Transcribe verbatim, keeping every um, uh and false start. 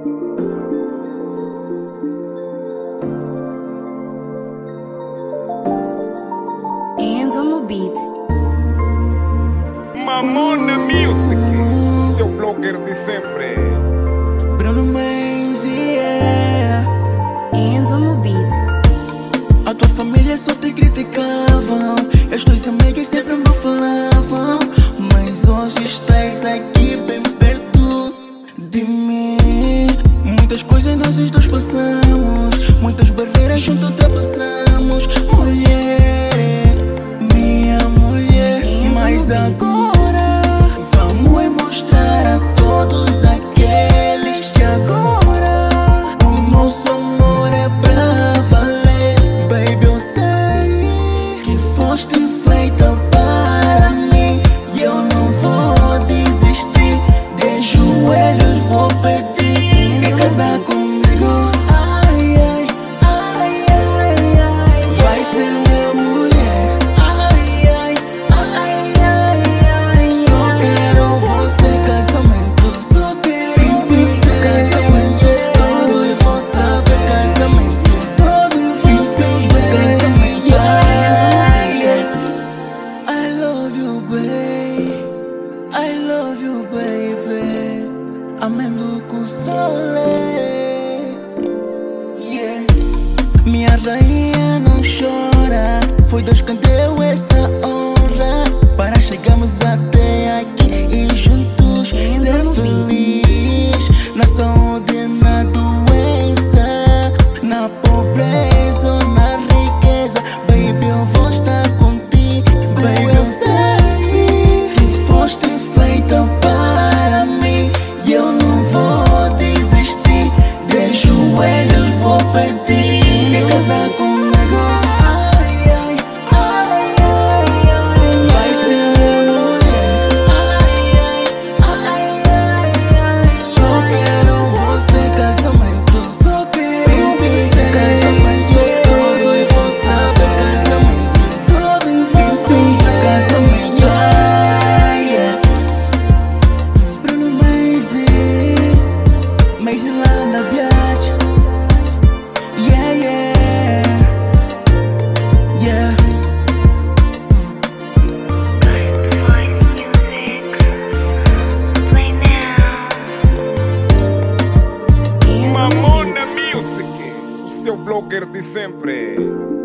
Enzo no beat. Mamona Music, o seu blogger de sempre. Bruno Mendes, yeah. Enzo no beat. A tua família só te criticavam, e as tuas amigas sempre me falavam, mas hoje estás aqui bem perto de mim. Muitas coisas nós os dois passamos, muitas barreiras juntos ultrapassamos. Mulher, minha mulher, mas agora vamos mostrar a todos aqueles que agora o nosso amor é pra valer. Baby, eu sei que foste feita para mim e eu não vou desistir. De joelhos vou pedir, quer casar comigo? Ai, ai, ai, ai, ai, vai ser minha mulher. Ai, ai, ai, ai, ai, só quero você casamento, só quero você casamento. Todo e vou saber casamento, todo e vou saber casamento. Ai, ai, I love you, babe, I love you, baby. Amendo com sole, yeah. Minha rainha não chora, foi Deus quem deu essa honra para chegarmos até aqui e juntos ser feliz. Na saúde e na doença, na pobreza ou na riqueza, baby, eu vou estar contigo. Baby, eu sei que foste feita para mim e eu não vou desistir. De joelhos vou pedir, quer casar comigo? Ai, ai, ai, ai, ai, vai ser minha mulher. Ai, ai, ai, ai, só quero você casamento, só quero você casamento. Todo e vou saber casamento, todo e vou saber casamento. Ai, yeah. Bruno Mendes, Mendes lá na Biate. Yeah, yeah, yeah. Voice music. Play now. Enzo no beat. Mamona Music, o seu blogger de sempre.